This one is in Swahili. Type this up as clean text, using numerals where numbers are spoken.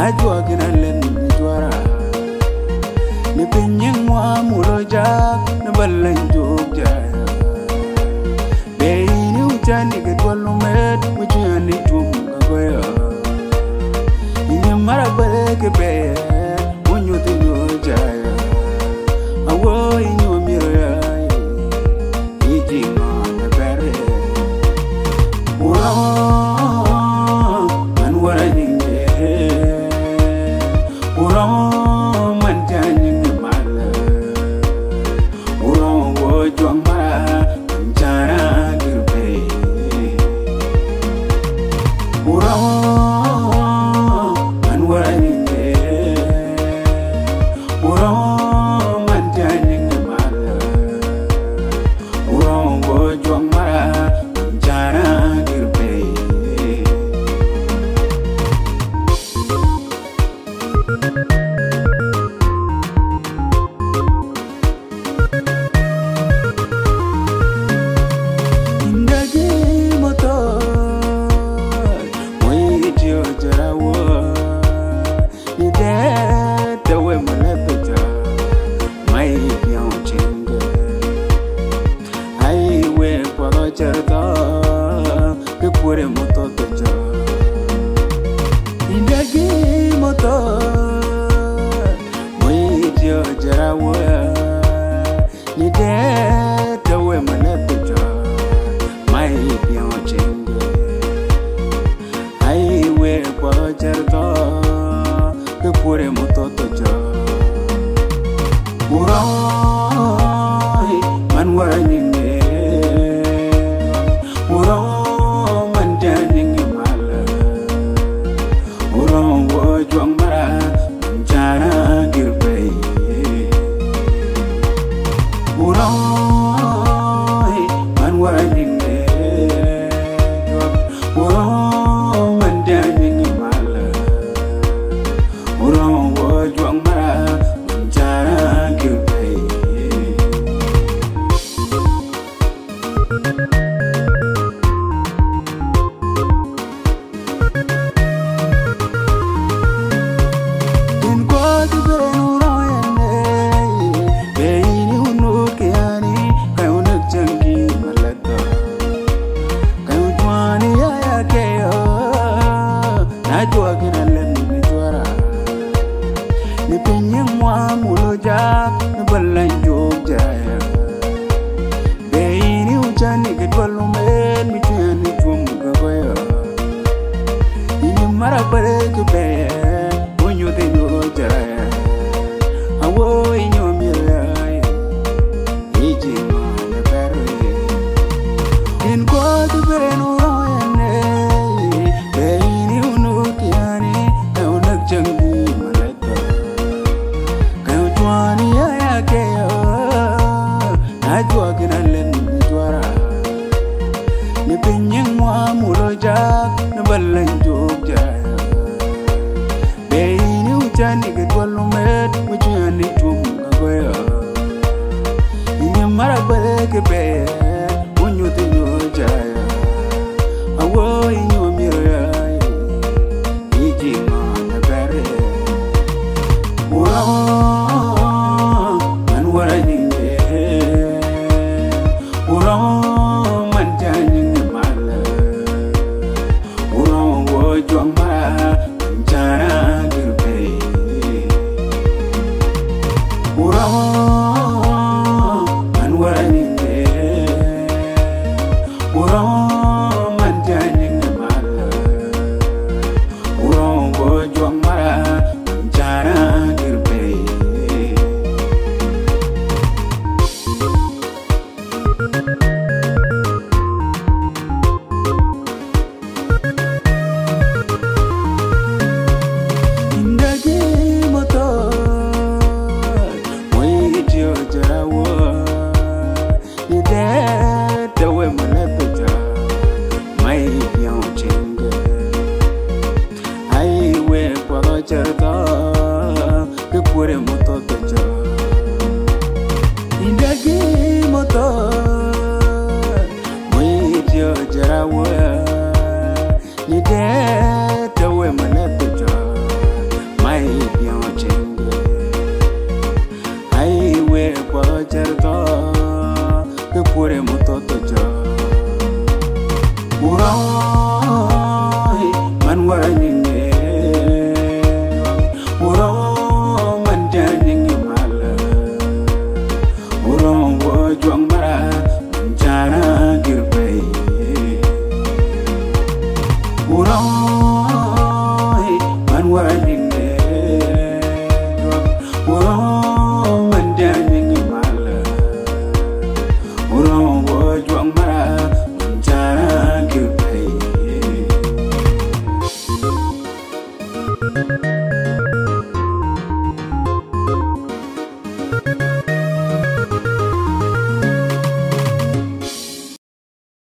najua kinalen juara ni pinyeng mwa muroja na balan jogja be ni uchani gedwalu med mujani tumga goya ni mara baleke be munyu tinyoja awo inyo miroya iji mana bere man wara nyinge man janyinge mala wo juang mara cara girbe man wara nyinge man janyinge mala wo juang mara cara girbe indagi motor moi dio jarawo ide dawe malapeta mai pion chinga ai we paro charta ke pure moto teja indagi motor moi dio jarawo ide dawe malapeta mai pion chinga ai we paro charta ke pure moto teja man wara nyinge man janyinge mala wo juang mara cara girbe man wara nyinge man janyinge mala wo juang mara cara girbe najua kinalen juara ni pinyeng mwa muloja na balan jogja be ni uchani gedwalu men michani tumga goya ini mara bareke be onyo de nyoja awo inyo mira iji mana bere in god bereno najua kinalen juara ni pinyeng mwa muroja na balan jogja be ni uchani gedwalu med mujani tumga goya ni mara baleke be munyu tinyoja awo inyo miroya iji mana bere man wara nyinge man janyinge mala wo juang mara cara girbe man wara nyinge man janyinge mala wo juang mara cara girbe indagi motor moi dio jarawo ide dawe malapeta mai pion chinga ai we paro charta ke pure moto teja indagi motor moi dio jarawo